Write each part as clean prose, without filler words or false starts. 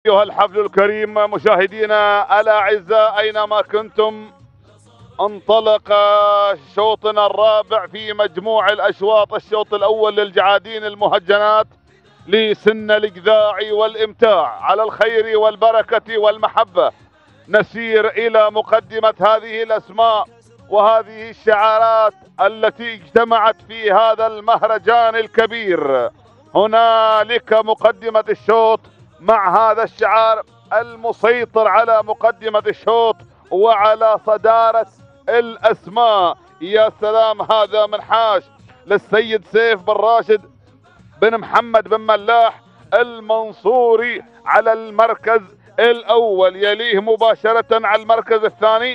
أيها الحفل الكريم مشاهدينا الأعزاء أينما كنتم، انطلق شوطنا الرابع في مجموع الأشواط. الشوط الأول للجعادين المهجنات لسن الإجذاع والإمتاع على الخير والبركة والمحبة. نسير إلى مقدمة هذه الأسماء وهذه الشعارات التي اجتمعت في هذا المهرجان الكبير. هنالك مقدمة الشوط مع هذا الشعار المسيطر على مقدمة الشوط وعلى صدارة الأسماء. يا سلام، هذا منحاش للسيد سيف بن راشد بن محمد بن ملاح المنصوري على المركز الأول. يليه مباشرة على المركز الثاني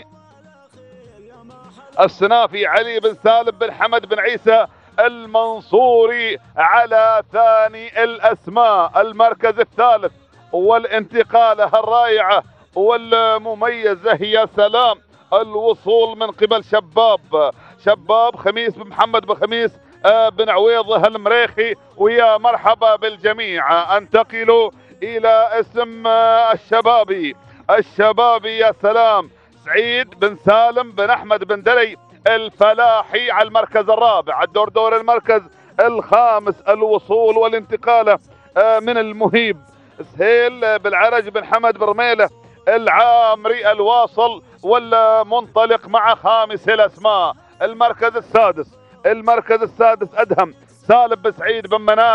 السنافي علي بن سالم بن حمد بن عيسى المنصوري على ثاني الأسماء. المركز الثالث والانتقالة الرائعة والمميزة، يا سلام، الوصول من قبل شباب خميس بن محمد بن خميس بن عويضه المريخي. ويا مرحبا بالجميع. انتقلوا إلى اسم الشبابي، يا سلام، سعيد بن سالم بن أحمد بن دري الفلاحي على المركز الرابع. دور المركز الخامس الوصول والانتقالة من المهيب سهيل بالعرج بن حمد بن رميلة العامري الواصل والمنطلق مع خامس الأسماء. المركز السادس أدهم سالم بن سعيد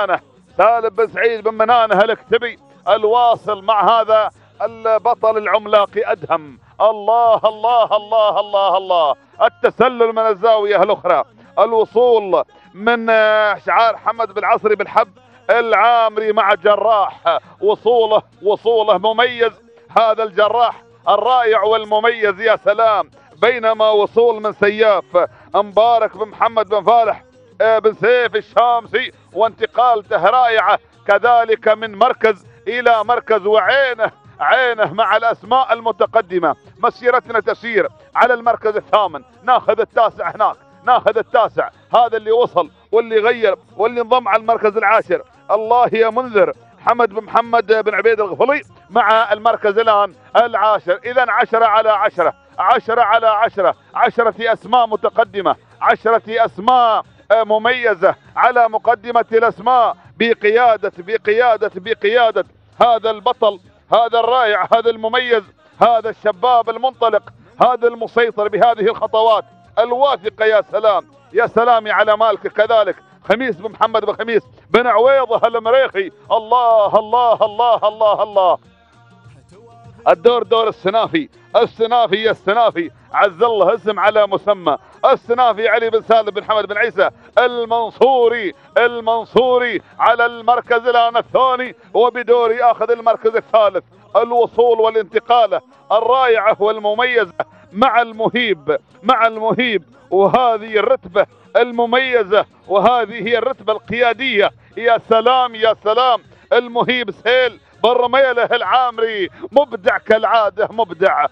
بن منانة الاكتبي الواصل مع هذا البطل العملاقي أدهم. الله الله الله الله الله، التسلل من الزاوية الأخرى، الوصول من شعار حمد بالعصري بالحب العامري مع جراح. وصوله مميز، هذا الجراح الرائع والمميز، يا سلام. بينما وصول من سياف مبارك بن محمد بن فالح بن سيف الشامسي وانتقالته رائعة كذلك من مركز إلى مركز، وعينه مع الأسماء المتقدمة. مسيرتنا تسير على المركز الثامن، ناخذ التاسع هناك، هذا اللي وصل واللي غير واللي انضم على المركز العاشر. الله يا منذر حمد بن محمد بن عبيد الغفلي مع المركز الآن العاشر. إذا 10 على 10 10 أسماء متقدمة، 10 أسماء مميزة على مقدمة الأسماء بقيادة هذا البطل، هذا الرائع، هذا المميز، هذا الشباب المنطلق، هذا المسيطر بهذه الخطوات الواثقة. يا سلام على مالك كذلك خميس بن محمد بن خميس بن عويضه المريخي. الله الله الله الله الله. دور السنافي عز الله اسم على مسمى. السنافي علي بن سالم بن حمد بن عيسى المنصوري على المركز الآن الثاني، وبدور ياخذ المركز الثالث. الوصول والانتقالة الرائعة والمميزة مع المهيب وهذه الرتبة المميزة وهذه هي الرتبة القيادية. يا سلام، المهيب سهيل بن رميلة العامري مبدع كالعادة، مبدع.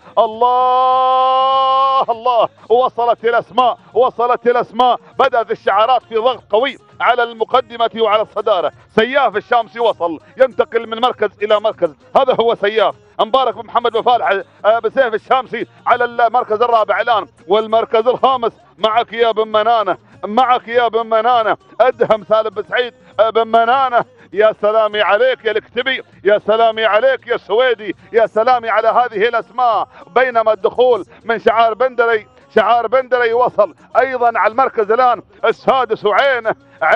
الله الله، وصلت الأسماء، بدأت الشعارات في ضغط قوي على المقدمة وعلى الصدارة. سياف الشامسي وصل، ينتقل من مركز إلى مركز، هذا هو سياف. مبارك بن محمد بن فالح بسيف الشامسي على المركز الرابع الآن، والمركز الخامس معك يا بن منانة أدهم سالم بن سعيد بن منانة. يا سلامي عليك يا الكتبي، يا سلامي عليك يا السويدي، يا سلامي على هذه الأسماء. بينما الدخول من شعار بندري وصل أيضا على المركز الآن السادس، وعينه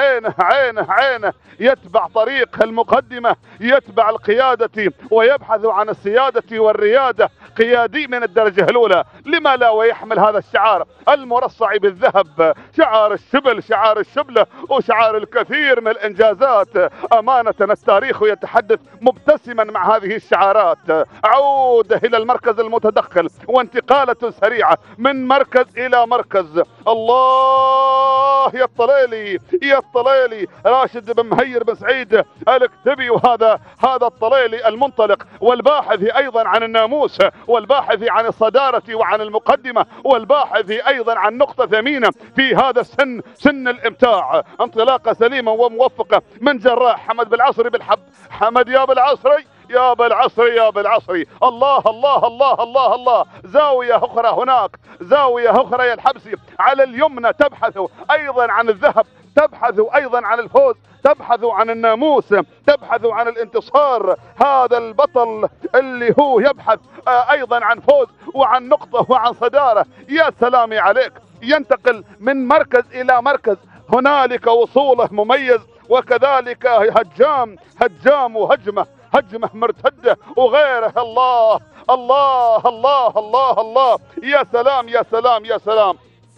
يتبع طريق المقدمة، يتبع القيادة ويبحث عن السيادة والريادة، قيادي من الدرجة الأولى. لما لا ويحمل هذا الشعار المرصع بالذهب، شعار الشبلة وشعار الكثير من الإنجازات. أمانة التاريخ يتحدث مبتسما مع هذه الشعارات. عودة إلى المركز المتدخل وانتقالة سريعة من مركز إلى مركز. الله يا الطليلي راشد بن مهير بن سعيد الاكتبي، وهذا الطليلي المنطلق والباحث أيضا عن الناموس، والباحث عن الصدارة وعن المقدمة، والباحث أيضا عن نقطة ثمينة في هذا السن، سن الإمتاع. انطلاقة سليمة وموفقة من جراح حمد بالعصري بالحب. حمد يا بالعصري يا بالعصري يا بالعصري. الله الله الله الله الله. زاوية أخرى هناك، زاوية أخرى يا الحبسي على اليمنى تبحث أيضا عن الذهب، تبحث أيضا عن الفوز، تبحث عن الناموس، تبحث عن الانتصار. هذا البطل اللي هو يبحث أيضا عن فوز وعن نقطة وعن صدارة. يا سلامي عليك. ينتقل من مركز إلى مركز، هنالك وصوله مميز، وكذلك هجام وهجمة مرتدة وغيره. الله الله الله الله الله. يا سلام يا سلام يا سلام.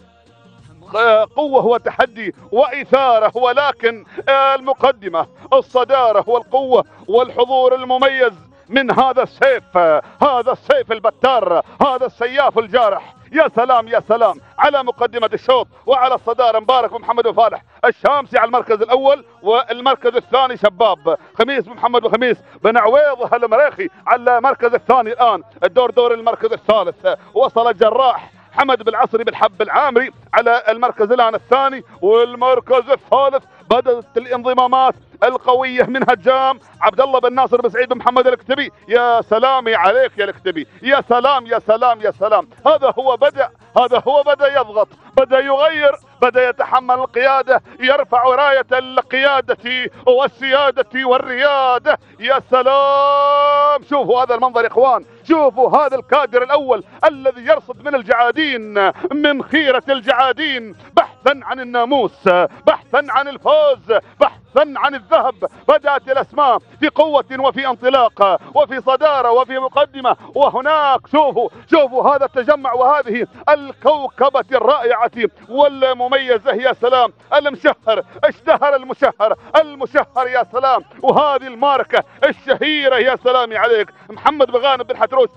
قوة وتحدي وإثارة، ولكن المقدمة الصدارة والقوة والحضور المميز من هذا السيف البتار، هذا السياف الجارح. يا سلام يا سلام على مقدمة الشوط وعلى الصدارة. مبارك محمد وفالح الشامسي على المركز الأول، والمركز الثاني شباب خميس محمد وخميس بن عويض المريخي على المركز الثاني. الآن دور المركز الثالث، وصل الجراح حمد بالعصري بالحب العامري على المركز الآن الثاني، والمركز الثالث بدأت الانضمامات القوية من هجام عبد الله بن ناصر بن سعيد بن محمد الكتبي. يا سلامي عليك يا الكتبي. يا سلام يا سلام يا سلام. هذا هو بدأ يضغط، بدأ يغير، بدأ يتحمل القيادة، يرفع راية القيادة والسيادة والريادة. يا سلام. شوفوا هذا المنظر يا اخوان، شوفوا هذا الكادر الأول الذي يرصد من الجعادين، من خيرة الجعادين، بحثا عن الناموس، بحثا عن الفوز، بحثا عن الذهب. بدأت الأسماء في قوة وفي انطلاق وفي صدارة وفي مقدمة. وهناك شوفوا هذا التجمع وهذه الكوكبة الرائعة والمميزة. يا سلام. المشهر اشتهر المشهر يا سلام. وهذه الماركة الشهيرة يا سلام عليك. محمد بن غانم بن حتروس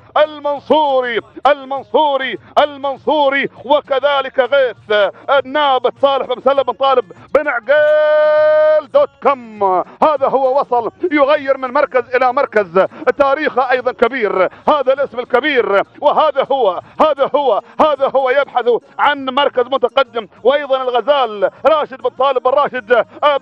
المنصوري وكذلك غيث النابت صالح بن مسلم بن طالب بن عقيل .com. هذا هو وصل يغير من مركز إلى مركز. تاريخه أيضا كبير، هذا الاسم الكبير، وهذا هو يبحث عن مركز متقدم. وأيضا الغزال راشد بن طالب بن راشد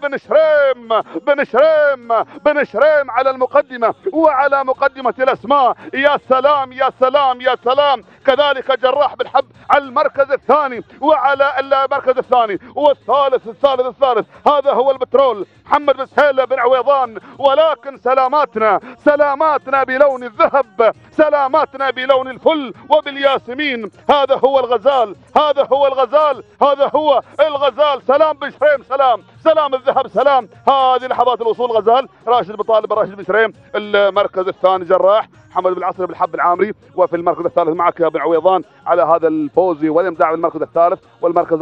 بن شريم على المقدمة وعلى مقدمة الأسماء. يا سلام يا سلام يا سلام. كذلك جراح بالحب على المركز الثاني وعلى المركز الثاني والثالث. هذا هو البترول محمد بن سهيل بن عويضان. ولكن سلاماتنا بلون الذهب، سلاماتنا بلون الفل وبالياسمين. هذا هو الغزال. سلام بن شريم، سلام الذهب، سلام. هذه لحظات الوصول. غزال راشد بن طالب راشد بن شريم. المركز الثاني جراح محمد بن العصري بالحب العامري. وفي المركز الثالث معك يا بن عويضان على هذا الفوز والامتاع بالمركز الثالث. والمركز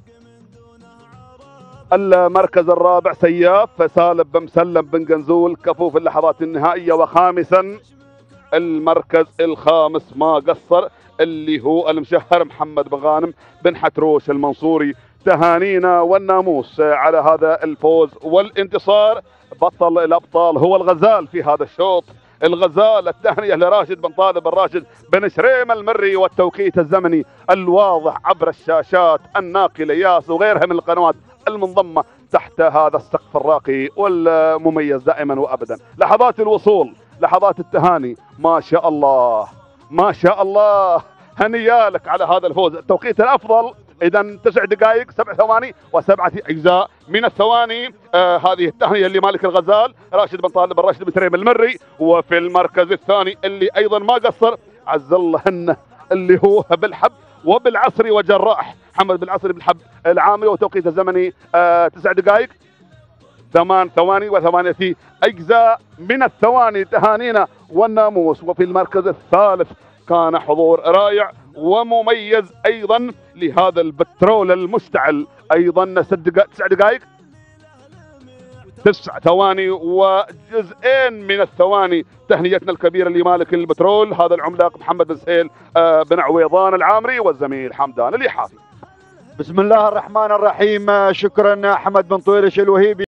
الرابع سياف سالم بن مسلم بن قنزول كفوف اللحظات النهائية. وخامسا المركز الخامس ما قصر اللي هو المشهر محمد بن غانم بن حتروش المنصوري. تهانينا والناموس على هذا الفوز والانتصار. بطل الأبطال هو الغزال في هذا الشوط. الغزال. التهنئة لراشد بن طالب الراشد بن شريم المري، والتوقيت الزمني الواضح عبر الشاشات الناقلة ياس وغيرها من القنوات المنضمة تحت هذا السقف الراقي والمميز دائما وأبدا. لحظات الوصول، لحظات التهاني. ما شاء الله هنيالك على هذا الفوز. التوقيت الأفضل إذا 9 دقائق 7 ثواني و7 أجزاء من الثواني. هذه التهنئة اللي مالك الغزال راشد بن طالب الراشد بن شريم المري. وفي المركز الثاني اللي أيضا ما قصر عز الله هنه اللي هو بالحب وبالعصري وجراح محمد بالعصري بالحب العامري. وتوقيت الزمني 9 دقائق 8 ثواني و8 أجزاء من الثواني. تهانينا والناموس. وفي المركز الثالث كان حضور رائع ومميز أيضا لهذا البترول المشتعل. أيضا 9 دقائق 9 ثواني وجزئين من الثواني. تهنيتنا الكبيرة لمالك البترول هذا العملاق محمد بن سهيل بن عويضان العامري والزميل حمدان اليحافي. بسم الله الرحمن الرحيم. شكرا أحمد بن طويرش الوهيبي.